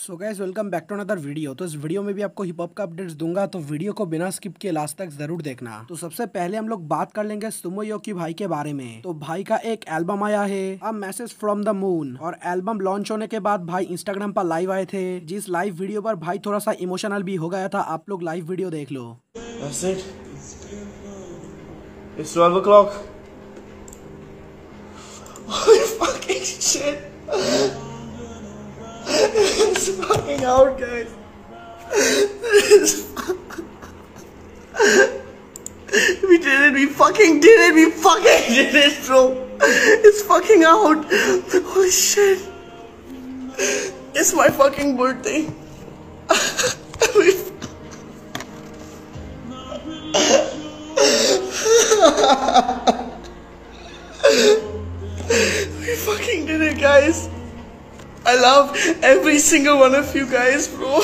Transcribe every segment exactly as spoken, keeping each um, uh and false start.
So guys welcome back to another video. तो इस video में भी आपको हिप हॉप का अपडेट्स दूंगा, तो वीडियो को बिना स्किप किए लास्ट तक जरूर देखना। तो सबसे पहले हम लोग बात कर लेंगे सुमो योकी भाई के बारे में। तो भाई का एक एल्बम आया है a message from the moon, और एल्बम लॉन्च होने के बाद भाई इंस्टाग्राम पर लाइव आए थे, जिस लाइव वीडियो पर भाई थोड़ा सा इमोशनल भी हो गया था। आप लोग लाइव वीडियो देख लो। That's it. It's twelve o'clock. Holy fucking shit. It's fucking out, guys. We did it. We fucking did it. We fucking did it, bro. It's fucking out. Holy shit. It's my fucking birthday. we We fucking did it, guys. I love every single one of you guys, bro.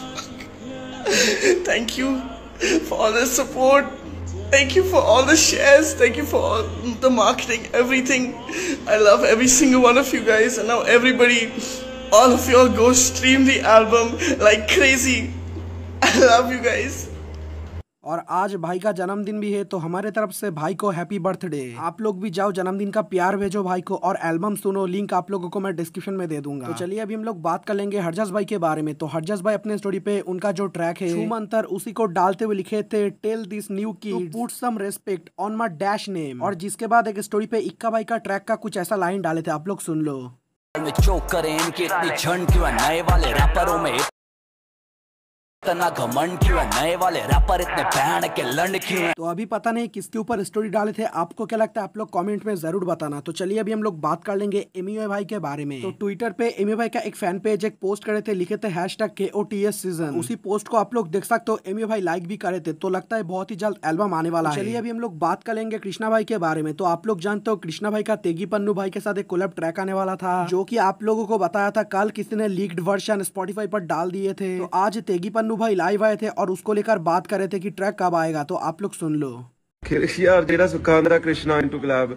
Thank you for all the support. Thank you for all the shares. Thank you for all the marketing, everything. I love every single one of you guys. And now everybody, all of you all go stream the album like crazy. I love you guys. और आज भाई का जन्मदिन भी है, तो हमारे तरफ से भाई को हैप्पी बर्थडे। आप लोग भी जाओ जन्मदिन का प्यार भेजो भाई को, और एल्बम सुनो। लिंक आप लोगों को मैं डिस्क्रिप्शन में दे दूंगा। तो चलिए अभी हम लोग बात कर लेंगे हरजस भाई के बारे में। तो हरजस भाई अपने स्टोरी पे उनका जो ट्रैक है मंतर, उसी को डालते हुए लिखे थे tell this new kids to put some respect on my dash name, और जिसके बाद एक स्टोरी पे इक्का भाई का ट्रैक का कुछ ऐसा लाइन डाले थे, आप लोग सुन लो। चोक करें इनके इतनी झंड क्यों है नए वाले रैपरों में, इतना घमंड क्यों है नए वाले रैपर इतने बैंड के लंड क्यों है। तो अभी पता नहीं किसके ऊपर स्टोरी डाले थे, आपको क्या लगता है आप लोग कमेंट में जरूर बताना। तो चलिए अभी हम लोग बात कर लेंगे एमियो भाई के बारे में। तो ट्विटर पे एमियो भाई का एक फैन पेज एक पोस्ट करे थे, लिखे थे hashtag K O T S season. उसी पोस्ट को आप लोग देख सकते हो, एमियो भाई लाइक भी करे थे। तो लगता है बहुत ही जल्द एल्बम आने वाला है। चलिए अभी हम लोग बात कर लेंगे कृष्णा भाई के बारे में। तो आप लोग जानते हो कृष्णा भाई का तेगी पन्नू भाई के साथ एक कोलैब ट्रैक आने वाला था, जो की आप लोगों को बताया था। कल किसी ने लीक्ड वर्जन स्पॉटिफाई पर डाल दिए थे। तो आज तेगी पन्नू भाई लाइव आए थे और उसको लेकर बात कर रहे थे कि ट्रैक कब आएगा। तो आप लोग सुन लो। यार जेड़ा सुखांदरा कृष्णा इनटू कोलैब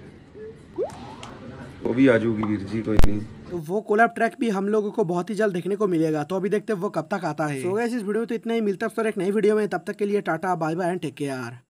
वो भी आ जाऊगी वीर जी, कोई नहीं। तो वो कोलैब ट्रैक भी हम लोगों को बहुत ही जल्द देखने को मिलेगा। तो अभी देखते हैं वो कब तक आता है। सो गाइस इस वीडियो में तो इतना ही, मिलता है फिर एक नई वीडियो में। तब तक के लिए tata bye bye and take care.